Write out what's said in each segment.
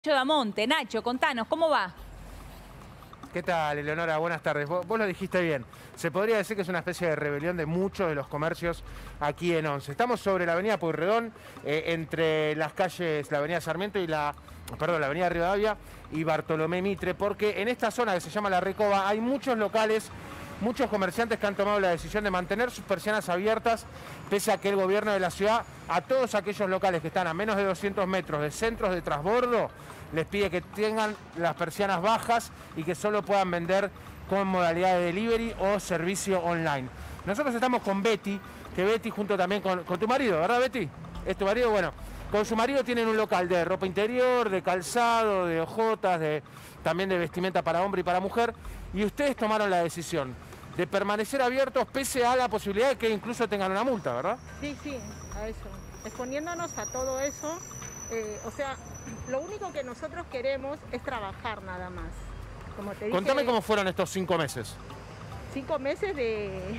Nacho Damonte. Nacho, contanos, ¿cómo va? ¿Qué tal, Eleonora? Buenas tardes. Vos lo dijiste bien. Se podría decir que es una especie de rebelión de muchos de los comercios aquí en Once. Estamos sobre la avenida Pueyrredón, entre las calles, la avenida Sarmiento y la avenida Rivadavia y Bartolomé Mitre, porque en esta zona que se llama La Recoba hay muchos locales, muchos comerciantes que han tomado la decisión de mantener sus persianas abiertas, pese a que el gobierno de la ciudad, a todos aquellos locales que están a menos de 200 metros de centros de transbordo, les pide que tengan las persianas bajas y que solo puedan vender con modalidad de delivery o servicio online. Nosotros estamos con Betty, que Betty junto también con tu marido, ¿verdad, Betty? ¿Es tu marido? Bueno, con su marido tienen un local de ropa interior, de calzado, de hojotas, también de vestimenta para hombre y para mujer, y ustedes tomaron la decisión de permanecer abiertos pese a la posibilidad de que incluso tengan una multa, ¿verdad? Sí, a eso. Exponiéndonos a todo eso, o sea, lo único que nosotros queremos es trabajar nada más. Como te dije, contame cómo fueron estos 5 meses. 5 meses de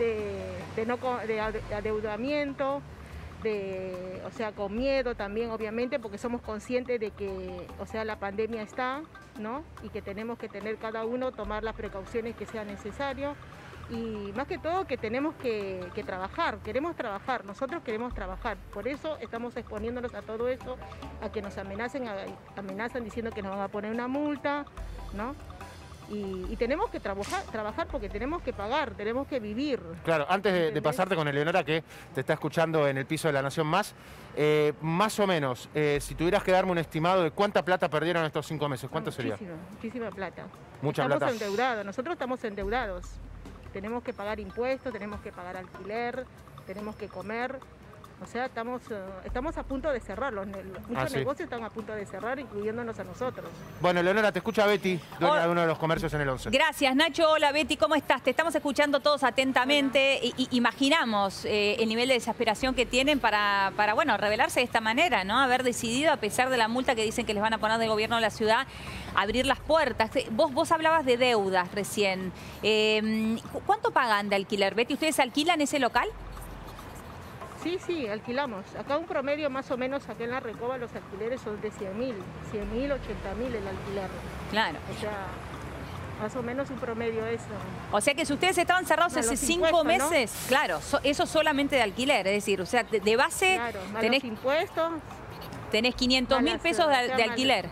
adeudamiento, o sea, con miedo también, obviamente, porque somos conscientes de que, o sea, la pandemia está, ¿no? Y que tenemos que tener cada uno, tomar las precauciones que sean necesarias. Y más que todo que tenemos que trabajar, nosotros queremos trabajar. Por eso estamos exponiéndonos a todo eso, a que nos amenazan diciendo que nos van a poner una multa, ¿no? Y tenemos que trabajar porque tenemos que pagar, tenemos que vivir. Claro, antes de pasarte con Eleonora, que te está escuchando en el piso de La Nación Más o menos, si tuvieras que darme un estimado de cuánta plata perdieron estos 5 meses, ¿cuánto sería? Muchísima plata. Mucha plata. Estamos endeudados, nosotros estamos endeudados. Tenemos que pagar impuestos, tenemos que pagar alquiler, tenemos que comer. O sea, estamos a punto de cerrar. Muchos negocios están a punto de cerrar, incluyéndonos a nosotros. Bueno, Eleonora, te escucha Betty, dueña de uno de los comercios en el 11. Gracias, Nacho. Hola, Betty, ¿cómo estás? Te estamos escuchando todos atentamente. Imaginamos el nivel de desesperación que tienen para bueno, rebelarse de esta manera, ¿no? Haber decidido, a pesar de la multa que dicen que les van a poner del gobierno de la ciudad, abrir las puertas. Vos hablabas de deudas recién. ¿Cuánto pagan de alquiler, Betty? ¿Ustedes alquilan ese local? Sí, alquilamos. Acá un promedio más o menos, acá en La Recoba los alquileres son de 100.000, 80.000 el alquiler. Claro. O sea, más o menos un promedio eso. O sea que si ustedes estaban cerrados hace 5 meses, ¿no? Claro, eso solamente de alquiler, es decir, o sea, de base claro, tenés los impuestos. Tenés 500.000 pesos de alquiler.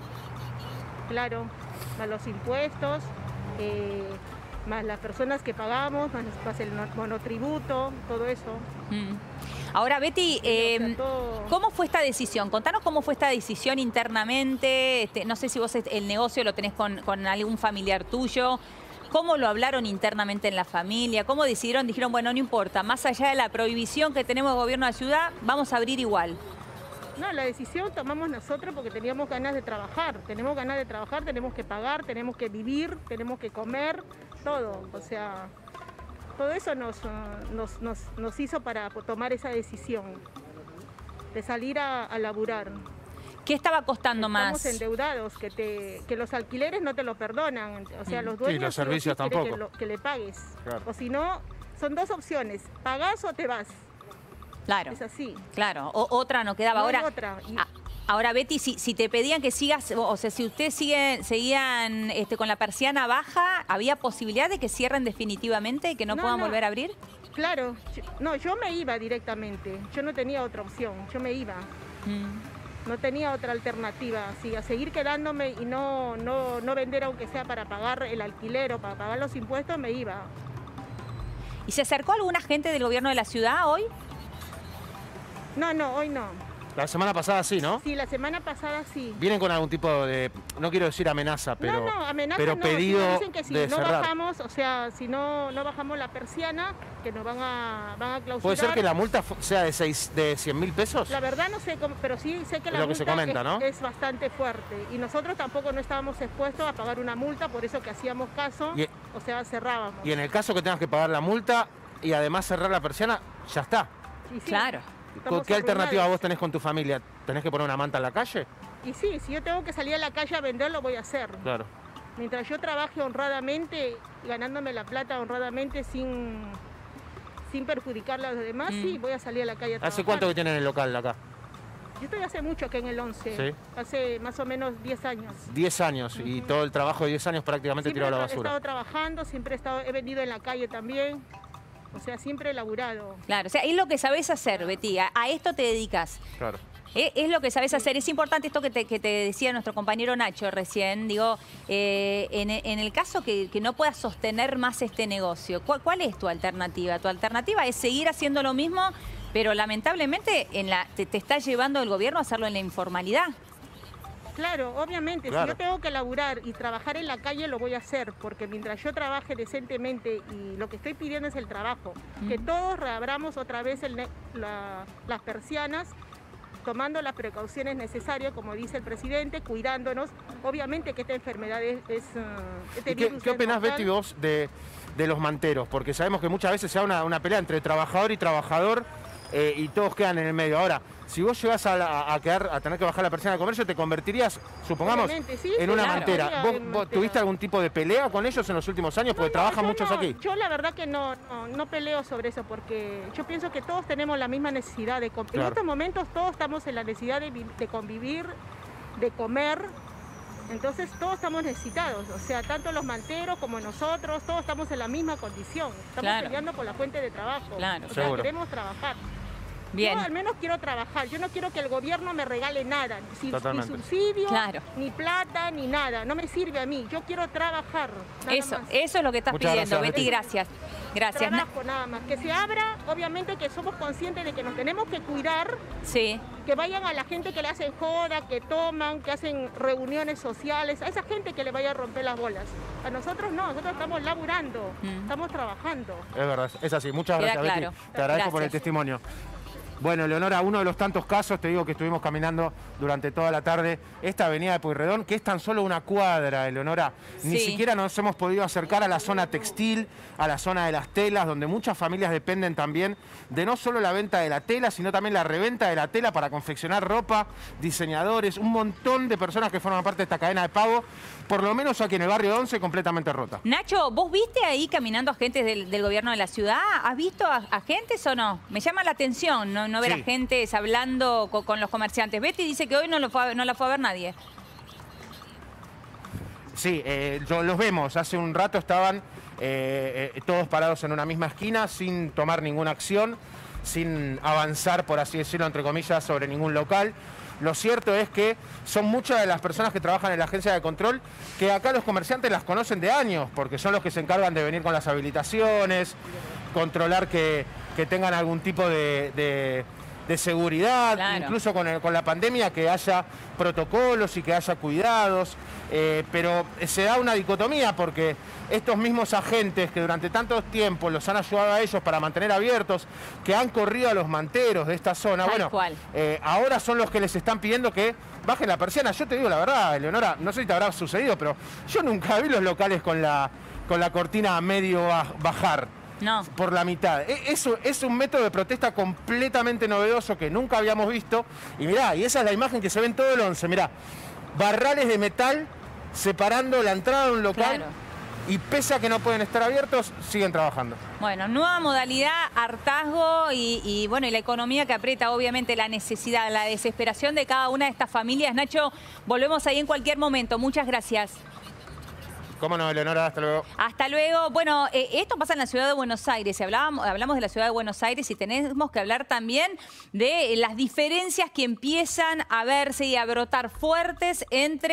Claro, más los impuestos, más las personas que pagamos, más el monotributo, todo eso. Ahora, Betty, ¿cómo fue esta decisión? Contanos cómo fue esta decisión internamente. No sé si vos el negocio lo tenés con algún familiar tuyo. ¿Cómo lo hablaron internamente en la familia? ¿Cómo decidieron? Dijeron, bueno, no importa, más allá de la prohibición que tenemos del gobierno de la ciudad, vamos a abrir igual. No, la decisión tomamos nosotros porque teníamos ganas de trabajar. Tenemos ganas de trabajar, tenemos que pagar, tenemos que vivir, tenemos que comer, todo. O sea, todo eso nos hizo para tomar esa decisión de salir a laburar. ¿Qué estaba costando más? Estamos endeudados, que los alquileres no te lo perdonan. O sea, los dueños sí, los servicios tampoco. Que le pagues. Claro. O si no, son dos opciones, pagás o te vas. Claro. Es así. Claro, otra no quedaba. No ahora, otra. Ahora, Betty, si te pedían que sigas, o sea, si ustedes seguían con la persiana baja, ¿había posibilidad de que cierren definitivamente y que no puedan volver a abrir? Claro, yo me iba directamente, yo no tenía otra opción, yo me iba. No tenía otra alternativa, así, a seguir quedándome y no vender aunque sea para pagar el alquiler o para pagar los impuestos, me iba. ¿Y se acercó alguna gente del gobierno de la ciudad hoy? No, hoy no. La semana pasada sí, ¿no? Sí, la semana pasada sí. ¿Vienen con algún tipo de, no quiero decir amenaza, pero, amenaza pero no, pedido dicen que si de no cerrar? bajamos, o sea, si no bajamos la persiana, que nos van a clausurar. ¿Puede ser que la multa sea de 100.000 pesos? La verdad no sé cómo, pero sí sé que la multa se comenta, ¿no? es bastante fuerte. Y nosotros tampoco no estábamos expuestos a pagar una multa, por eso que hacíamos caso, o sea, cerrábamos. Y en el caso que tengas que pagar la multa y además cerrar la persiana, ya está. Sí, claro. ¿Qué alternativa vos tenés con tu familia? ¿Tenés que poner una manta en la calle? Y sí, si yo tengo que salir a la calle a vender, lo voy a hacer. Claro. Mientras yo trabaje honradamente, ganándome la plata honradamente sin perjudicar a los demás, sí, voy a salir a la calle a trabajar. ¿Hace cuánto que tienen el local acá? Yo estoy hace mucho aquí en el 11, ¿Sí? hace más o menos 10 años. 10 años y todo el trabajo de 10 años prácticamente Siempre tirado a la he basura. estado trabajando, siempre he venido en la calle también, o sea, siempre he laburado. Claro, o sea, es lo que sabés hacer, Betty, a esto te dedicas. Claro. Es lo que sabés hacer. Es importante esto que te decía nuestro compañero Nacho recién. Digo, en el caso que no puedas sostener más este negocio, ¿cuál es tu alternativa? Tu alternativa es seguir haciendo lo mismo, pero lamentablemente te está llevando el gobierno a hacerlo en la informalidad. Claro, obviamente, Claro. si yo tengo que laburar y trabajar en la calle, lo voy a hacer, porque mientras yo trabaje decentemente, y lo que estoy pidiendo es el trabajo, que todos reabramos otra vez las persianas, tomando las precauciones necesarias, como dice el presidente, cuidándonos. Obviamente que esta enfermedad ¿Y qué opinás, Betty, vos de los manteros? Porque sabemos que muchas veces se da una pelea entre trabajador y trabajador y todos quedan en el medio. Ahora, si vos llegás a tener que bajar la persiana de comercio, ¿te convertirías, supongamos, sí, en una claro. mantera? ¿Vos tuviste algún tipo de pelea con ellos en los últimos años? Porque trabajan muchos aquí. Yo la verdad que no peleo sobre eso, porque yo pienso que todos tenemos la misma necesidad de Claro. En estos momentos todos estamos en la necesidad de convivir, de comer. Entonces todos estamos necesitados, o sea, tanto los manteros como nosotros, todos estamos en la misma condición. Estamos Claro. peleando por la fuente de trabajo. Claro. O sea, Seguro. queremos trabajar. Bien. Yo al menos quiero trabajar, yo no quiero que el gobierno me regale nada, ni Totalmente. subsidio, Claro. ni plata, ni nada, no me sirve a mí, yo quiero trabajar. Nada Eso más. es lo que estás Muchas pidiendo, gracias, Betty. Betty. Gracias. Gracias. Trabajo nada más, que se abra, obviamente que somos conscientes de que nos tenemos que cuidar, Sí. que vayan a la gente que le hacen joda, que toman, que hacen reuniones sociales, a esa gente que le vaya a romper las bolas. A nosotros no, nosotros estamos laburando, estamos trabajando. Es verdad, es así. Muchas Queda gracias, claro. Betty. Te agradezco por el Gracias. testimonio. Bueno, Leonora, uno de los tantos casos, te digo que estuvimos caminando durante toda la tarde, esta avenida de Pueyrredón, que es tan solo una cuadra, Leonora. Ni Sí. siquiera nos hemos podido acercar a la zona textil, a la zona de las telas, donde muchas familias dependen también de no solo la venta de la tela, sino también la reventa de la tela para confeccionar ropa, diseñadores, un montón de personas que forman parte de esta cadena de pago, por lo menos aquí en el barrio 11, completamente rota. Nacho, ¿vos viste ahí caminando agentes del gobierno de la ciudad? ¿Has visto agentes o no? Me llama la atención no ver Sí. agentes hablando con los comerciantes. Betty dice que hoy no la fue a ver nadie. Sí, los vemos. Hace un rato estaban todos parados en una misma esquina sin tomar ninguna acción, sin avanzar, por así decirlo, entre comillas, sobre ningún local. Lo cierto es que son muchas de las personas que trabajan en la agencia de control que acá los comerciantes las conocen de años, porque son los que se encargan de venir con las habilitaciones, controlar que tengan algún tipo de seguridad, Claro. incluso con la pandemia, que haya protocolos y que haya cuidados, pero se da una dicotomía porque estos mismos agentes que durante tanto tiempo los han ayudado a ellos para mantener abiertos, que han corrido a los manteros de esta zona, Tal bueno, cual. ahora son los que les están pidiendo que bajen la persiana. Yo te digo la verdad, Leonora, no sé si te habrá sucedido, pero yo nunca vi los locales con la cortina a medio bajar. No. Por la mitad. Eso es un método de protesta completamente novedoso que nunca habíamos visto. Y mirá, y esa es la imagen que se ve en todo el 11. Mirá, barrales de metal separando la entrada de un local. Claro. Y pese a que no pueden estar abiertos, siguen trabajando. Bueno, nueva modalidad, hartazgo y bueno, y la economía que aprieta, obviamente, la necesidad, la desesperación de cada una de estas familias. Nacho, volvemos ahí en cualquier momento. Muchas gracias. ¿Cómo no, Leonora? Hasta luego. Hasta luego. Bueno, esto pasa en la ciudad de Buenos Aires. Hablamos de la ciudad de Buenos Aires y tenemos que hablar también de las diferencias que empiezan a verse y a brotar fuertes entre